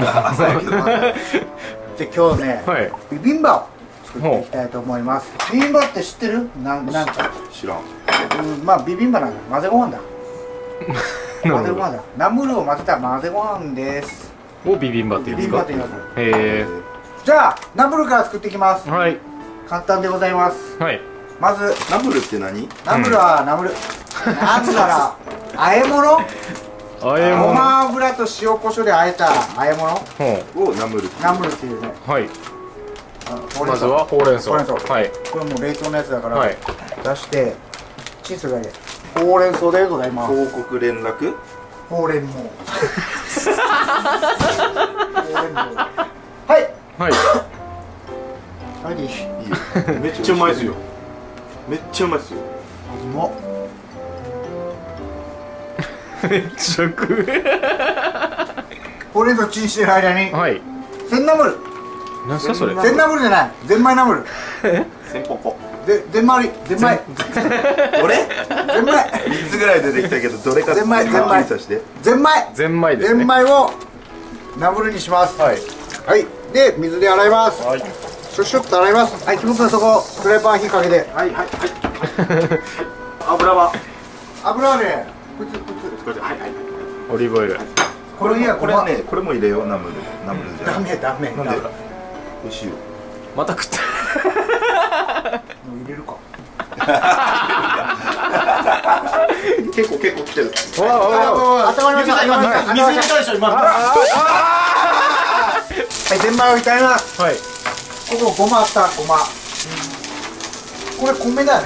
朝焼きとか。で今日ね、ビビンバを作っていきたいと思います。ビビンバって知ってる？なんか知らん。 まあビビンバなんだ。混ぜご飯だ。混ぜご飯だ。ナムルを混ぜた混ぜご飯です。 をビビンバって言うんですか？ ビビンバって言います。 へえ。 じゃあナムルから作っていきます。 はい。 簡単でございます。 はい。 まずナムルって何？ ナムルはナムル。なんだら和え物？ごま油と塩コショウで和えた和え物をナムルっていうね。 はい。まずはほうれん草。はい。 これもう冷凍のやつだから出してチンするだけ。ほうれん草でございます。 報告連絡？ ほうれんもう。はい。 はい。 はい。いいよ。 めっちゃうまいですよ。めっちゃうまいですよ。 うまっ。 めっちゃ食う。 ほうれん草チンしてる間に千ナムル。 何すかそれ？ 千ナムルじゃない、ゼンマイナムル。 千ポコ。 ゼンマイ。 俺？ゼンマイ。3つぐらい出てきたけどどれかゼンマイ。ゼンマイですね。ゼンマイをナムルにします。はい。で水で洗います。はい。シュッシュッと洗います。はい。キム君そこフライパン火かけて。はい。油はね。 オリーブオイル。 これね、 これも入れよう。ナムルじゃダメ。 なんで？お塩。 また食った。 もう入れるか。 結構来てる。 温まりました。水入れたでしょ今。はい、ゼンマイを炒めます。はい。ここごまあった。ごま。これ米だよね。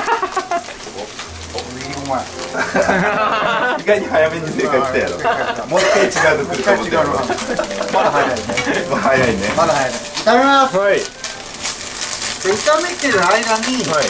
意外に早めに正解したやろ。もう一回違うの来ると思ってる。 まだ早いね。 早いね。 まだ早いね。炒めます。はい。で炒めてる間に。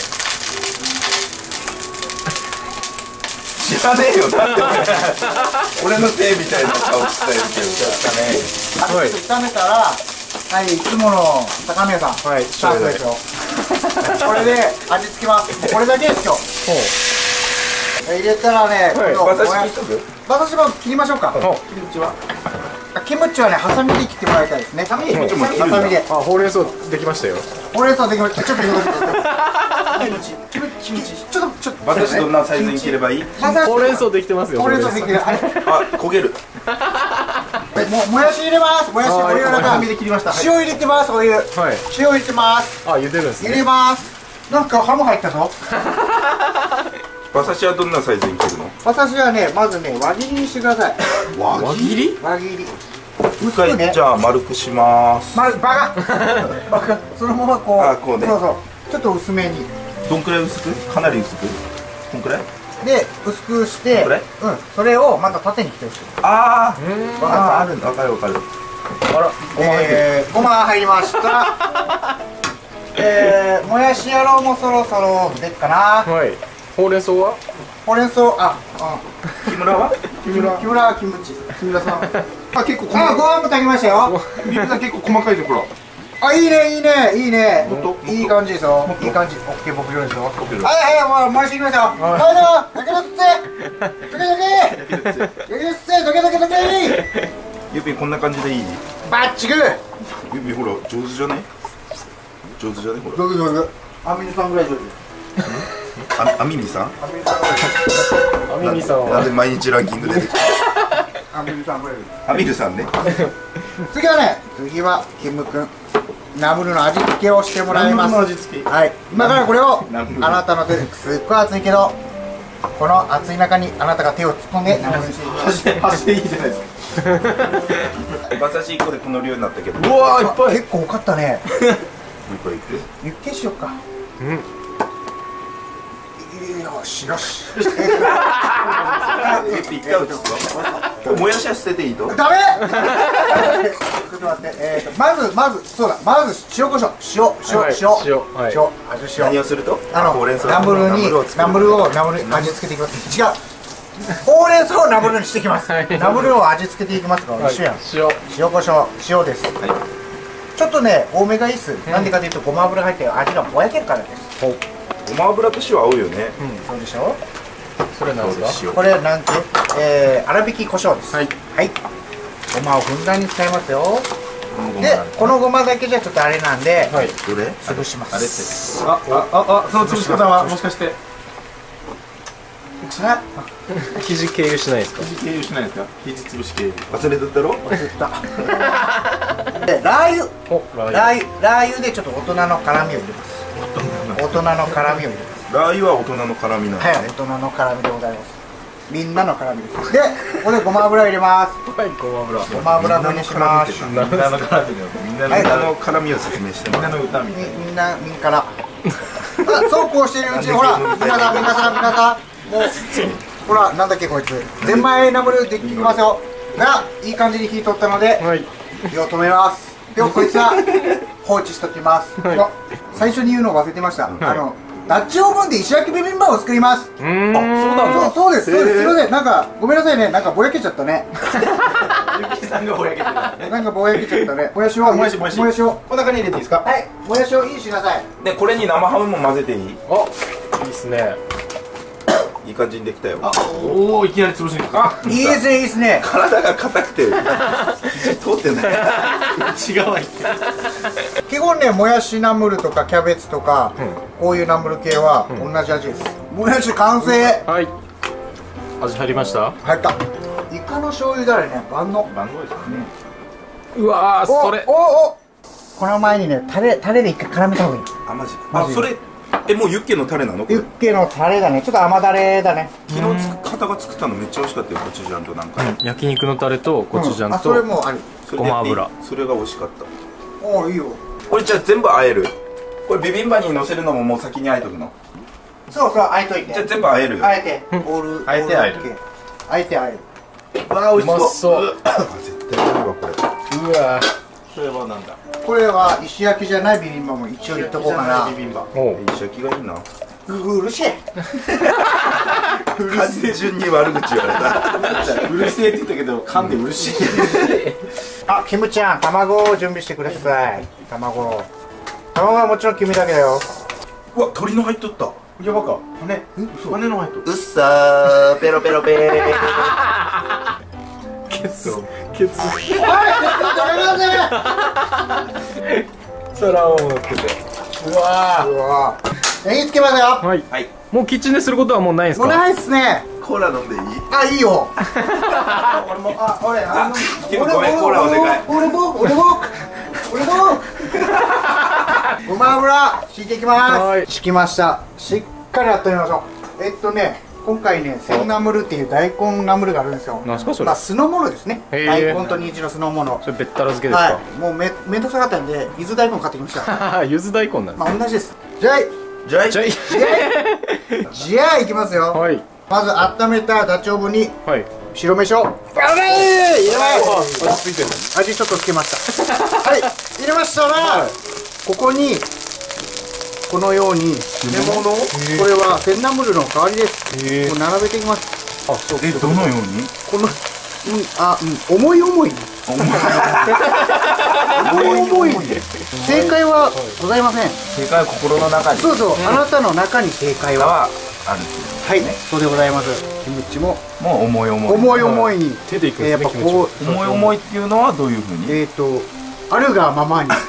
知らねえよ。だって俺のせいみたいな顔したいけど。 炒めたら、はい、いつもの高宮さん。はい。シャープでしょ。これで味付けます。これだけですよ。入れたらね、馬刺しも切りましょうか。キムチはね、ハサミで切ってもらいたいですね。ハサミで。 ほうれん草できましたよ。 ほうれん草できました。ちょっと私どんなサイズに切ればいい？ ほうれん草できてますよ。 ほうれん草できる。 あ、焦げる。 もやし入れます。もやしお湯の中で切りました。塩入れてます。お湯。塩入れてます。 あ、茹でるんですね。 入れます。なんかハム入ったぞ。 馬刺しはどんなサイズに切るの？ 馬刺しはね、まずね、輪切りにしてください。 輪切り？ 輪切り。 一回じゃあ丸くします。 バカ。そのままこう。 こうね。 そうそう。ちょっと薄めに。 どんくらい薄く？かなり薄く？こんくらい？ で薄くして、それをまた縦に切ってほしい。 あるんだ。わかる。 あら、 ごま入りました。もやし野郎もそろそろでっかな。 はい。ほうれん草は？ ほうれん草、 木村は？ 木村キムチ。木村さん。 結構細かい。 ご飯も炊きましたよ。 ビビさん結構細かいところ。 いいね。いい感じですよ。いい感じ。オッケー、僕料理ですよ。はい、もう回していきましたよ。 ゆびこんな感じでいい？ バッチグー。 ゆびほら上手じゃね？ほら。 アミニさんぐらい上手。 アミニさん？ アミニさんはなんで毎日ランキング出てきた？ アミニさんぐらい。 アミルさんね。 次はキム君。ナムルの味付けをしてもらいます。はい。今からこれをあなたの手ですっごい熱いけど、この熱い中にあなたが手を突っ込んでナムルにしていきます。 箸でいいじゃないですか。馬刺し1個でこの量になったけど。 うわー、いっぱい。結構多かったね。 もう一個いく？ ユッケしよっか。よし。 もやしは捨てていいと？ ダメ。ちょっと待って。まず塩コショウ。 何をすると？ ナムルを味付けていきます。違う。ほうれん草をナムルにしていきます。ナムルを味付けていきますから一緒やん。塩コショウ、塩です。ちょっとね多めがいいっす。なんでかというとごま油入って味がぼやけるからです。 ごま油と塩合うよね。 そうでしょ。 それなんですか？ これなんて粗挽き胡椒です。はい。こごまをふんだんに使いますよ。でこのごまだけじゃちょっとあれなんで、 はい。 どれ潰します。 あれってその潰し方はもしかして生地経由しないですか？ 経由しないですか？生地潰し経由。 忘れとったろ。 でラー油お、 ラー油でちょっと大人の辛みを入れます。大人の辛みを入れます。 ラー油は大人の辛みなんはい、 だね。 大人の辛みでございます。みんなの辛みです。でここでごま油入れます。 はい、ごま油。 ごま油分にします。 みんなの絡みのみんなのはいみんなの辛みを説明してみんもらう。 なの歌みたいな。 みんなからそうこうしているうちにほら皆さんもうほらなんだっけこいつゼンマイナムルできますよがいい感じに火通ったのではい。 火を止めます。でこいつは放置しときます。 はいあ最初に言うのを忘れてました。ダッチオーブンで石焼きビビンバを作ります。 そうなんだ。 そうです。すいません、なんかごめんなさいね、なんかぼやけちゃったね。 ゆきさんがぼやけてたね。 なんかぼやけちゃったね。もやしをもやしをこの中に入れていいですか？ はい、もやしをいいしなさい。 でこれに生ハムも混ぜていい？ あ、いいっすね。 いい感じにできたよ。 おお、いきなり潰しに行く。あ、 いいですね、いいですね。 体が硬くて通ってない。 違うわ。 基本ね、もやしナムルとかキャベツとか、こういうナムル系は同じ味です。もやし完成。 はい。味入りました？ 入った。イカの醤油だれね、万能。 番号ですよね。 うわー、それ。 おこの前にね、タレで一回絡めた方がいい。 あマジ。 マジそれもうユッケのタレなの？これユッケのタレだね、ちょっと甘だれだね。 昨日方が作ったのめっちゃ美味しかったよ。コチュジャンとなんか。 焼肉のタレとコチュジャンあ、それともあり。 それでやっていいごま油。 それが美味しかった。 おお、いいよ。 これじゃあ全部和える。これビビンバに乗せるのももう先に和えとくの？ そうそう、あえといて。 じゃあ全部和えるよ。 あえて、オールあえてあえる。 あえてあえる。 わあ美味しそう。 うまそう絶対合うわこれ。 うわそれはなんだ。 これは石焼きじゃないビビンバも一応言っとこうかな。 ビビンバ。 おう。 石焼きがいいな。 うるしい。 単純に悪口言われた。 うるせえって言ったけど噛んでうるしい。 あ、キムちゃん、卵を準備してください。卵はもちろん君だけだよ。 うわ鶏の入っとった。 やばか。羽の入っとる。 うっさーペロペロペー。 ケツ。 おい、ちょっとやめなさい。 皿を持ってて。うわうわ、火つけますよ。 ー。はい。 はい。 もうキッチンですることはもうないんですか？ もうないっすね。 コーラ飲んでいい？ あ、いいよ。俺も、俺キムごめんコーラお願い。 俺も。ごま油敷いていきまはいす。敷きました。しっかり温めましょう。今回ね、センナムルっていう大根ナムルがあるんですよ。 なんすかそれまあ酢の物ですね。 へー大根と人参の酢の物。 それべったら漬けですはか？ い。もうめんどくさかったんで、伊豆大根買ってきました。 ゆず大根なんです。 まあ同じです。じゃあじゃあじゃじゃあいきますよ。 はいまず温めたダチョウブにはい。 白飯を入れます。 落ち着いてる。 味ちょっとつけましたはい、入れましたら、ここにこのようにこれはセンナムルの代わりです。もう並べていきます。 あ、そう。 どのように？ この思い思い正解はございません。 正解は心の中に。 そうそう、あなたの中に正解ははある。 はい、そうでございます。キムチももう思い思い。 思い思いに手でいくんですね。 やっぱこう思い思いっていうのはどういうふうに？ あるがままに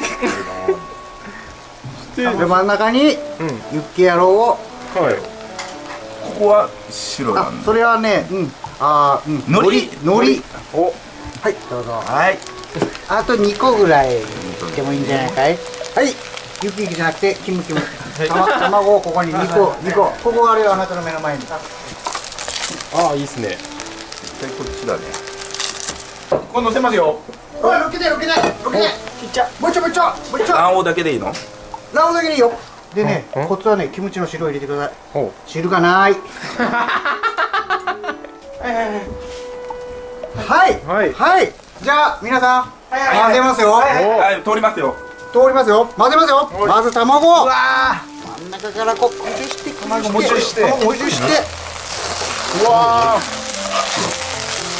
で真ん中にユッケ野郎をはい。 ここは白なんだ。 それはね、海苔お。 はい、どうぞ。 はい。 あと2個ぐらいでもいいんじゃないかい。はい、ユッケじゃなくてキム卵をここに2個ここがあれよ、あなたの目の前に。 ああ、いいっすね。 絶対こっちだね。 これ乗せますよ。 おい、ロケでちっちゃもうちょ卵黄だけでいいの？ 卵だけでいいよ。でね、コツはね、キムチの汁を入れてください。 ほう。 汁がないはい、じゃあ皆さん混ぜますよ。 はい通りますよ。 通りますよ。混ぜますよ。まず卵。真ん中からこうもちして卵もちしてうわ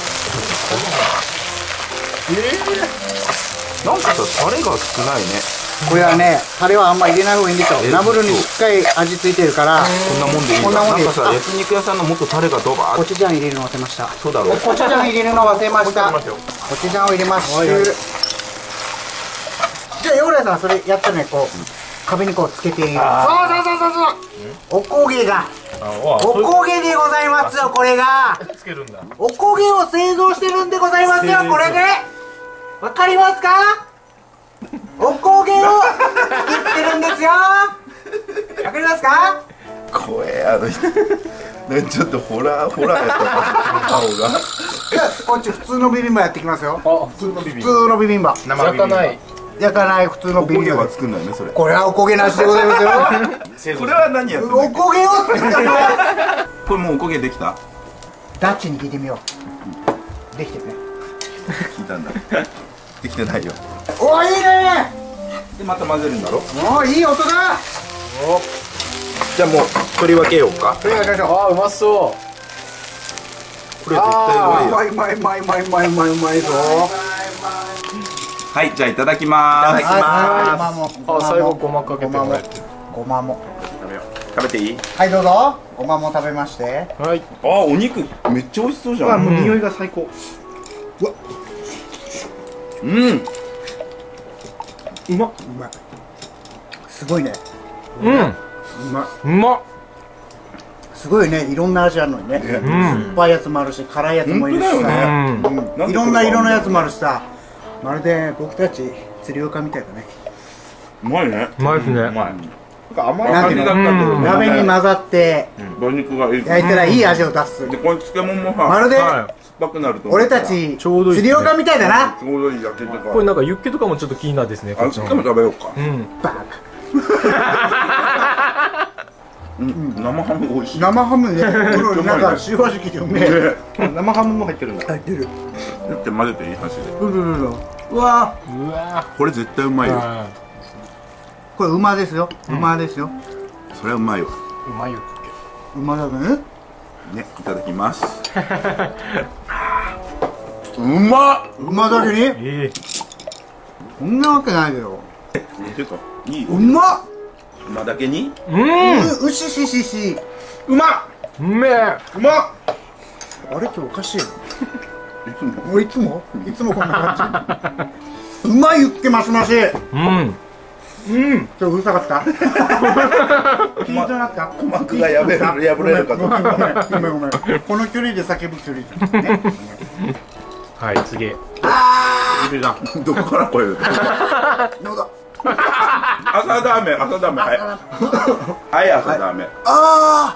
なんかさタレが少ないね。 これはね、タレはあんま入れない方がいいんですよ。ナムルにしっかり味付いてるから。 こんなもんでいいんだ。 こんなもんでいいなんかさ、焼肉屋さんのもっとタレがドバーコッ。 チュジャン入れるの忘れました。 そうだろう。 コチュジャン入れるの忘れました。コチュジャンを入れます。じゃあヨーラさんそれやったね、こう壁にこうつけて。そうそうそうそう。おこげが。おこげでございますよ、これが。 つけるんだ。 おこげを製造してるんでございますよ、これで。わかりますか？おこげを言ってるんですよ。わかりますか？ 怖え、あの人。ね、ちょっとホラーやった顔が。 じゃあこっち普通のビビンバやってきますよ。 普通のビビン普通のビビンバ。 焼かない。 焼かない普通のビビンバおこげは。作んないね、それ。 これはおこげなしでございますよ。 これは何やってんの？ おこげを作ってます。 これもうおこげできた？ ダッチに聞いてみよう。できてるね。 聞いたんだ。できてないよ。 お、いいね。 で、また混ぜるんだろ？ お、いい音だ。 じゃあもう取り分けようか。 というわけで、 あー、うまそこれ絶対うまいよ。 うまいうまいうまいうまいうまいうまいうまいぞ。 はい、じゃあいただきまーす。 う。あ、最後ごまかけてもらえて。 ごまも。 食べていい？ はい、どうぞ。ごまも食べまして。 はい。 あ、お肉めっちゃ美味しそうじゃん。 もう匂いが最高。うわ。うん。 うまっ。 うまい。すごいね。 うん。 うまい。 うまっ。 すごいね、いろんな味あるのにね。酸っぱいやつもあるし、辛いやつもいるしさ。いろんな色のやつもあるしさ。まるで僕たち釣り岡みたいだね。 うまいね。 うまいですね。 うまい。甘いなんていうの、鍋に混ざって馬肉がいい。 焼いたらいい味を出す。 で、これ漬物もさ、 まるで酸っぱくなると思う。 俺たちちょうどいい釣り岡みたいだな。 ちょうどいい焼けてか。 これなんかユッケとかもちょっと気になるですね。こあ、 っちの。 でも食べようか。 うん。 バカ。 生ハム美味しい。 生ハムね、なんか塩味きてうめえ。 生ハムも入ってるんだ。 入ってる。 だって混ぜていい箸で。 うわうわこれ絶対うまいよ。 ー。 これ馬ですよ。馬ですよ。 それはうまいわ。 うまいユッ馬だね。 ね、いただきます。うまっ。 馬だけにケ。えこんなわけないよ。 ていうか、いいよ。 うまっ。 馬だけに。 うしししし。 うまっ。 うめえ。 うまっ。 あれ今日おかしいよ。 いつも。 もういつもこんな感じ。うまい言ってますまし。 うん。 ちょっとうるさかった。ピンとなった。 鼓膜が破れるかと思った。 ごめんごめん。この距離で叫ぶ距離ね。 はい、次。 どこから声を。 どうだ。 朝ダメ、朝ダメ。はい。はい、朝ダメ。 あ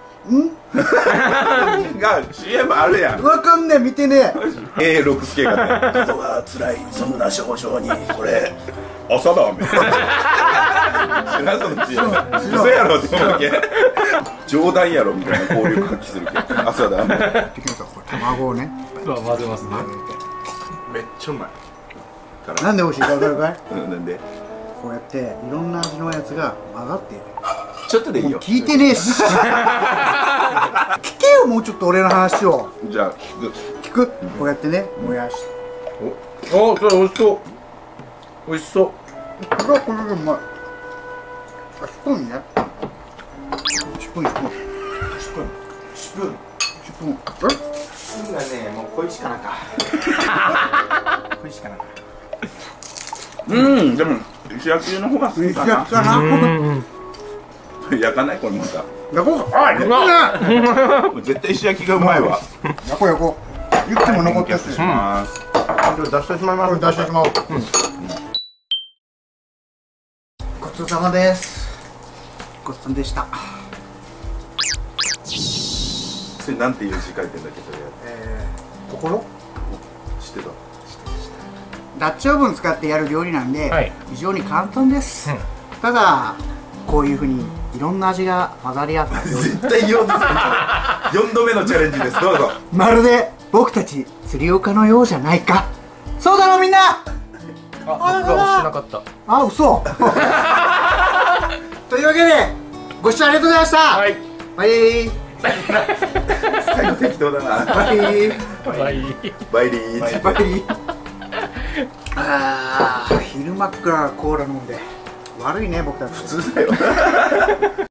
が CM あるやん。 あ、わかんねえ、見てねえ。 六助がね。人が辛いそんな症状にこれ朝ダメ。知らんその CM。嘘やろって思うわけ。冗談やろみたいな効力発揮するけど。朝ダメ。 これ卵をね。 混ぜますね。 めっちゃうまい。 なんで美味しいかわかるかい？ なんで？ こうやっていろんな味のやつが混ざっている。 ちょっとでいいよ。 聞いてねえし。聞けよ、もうちょっと俺の話を。 じゃあ聞く？こうやってね、もやし。 お、それ美味しそう。美味しそう。 これはこれでうまい。スプーンね。スプーン。 スプーンがね、もう小石かなんか。小石かなんか。でも石焼きの方が好きかな。 焼きかな。 焼かないこれまた。 焼こうか。あ、焼くな。 絶対石焼きがうまいわ。 焼こう焼こう。ユッケも残ってるし。 します。 出してしまいます。出してしまおう。ごちそうさまです。ごちそうさまでした。 それなんていう字書いてんだっけそれ。 心？ 知ってた。 ダッチオーブン使ってやる料理なんで、 はい非常に簡単です。ただこういうふうにいろんな味が混ざり合った料理。 絶対言おうとする。4度目のチャレンジです。どうぞ。 まるで僕たち釣り岡のようじゃないか。そうだろみんな。 あ、僕は押してなかった。 あ、嘘。というわけでご視聴ありがとうございました。 はい。 バイ最後適当だな。 バイバイ。 バイリー。 バイ。ああ、昼間っからコーラ飲んで。 悪いね僕たち。 普通だよ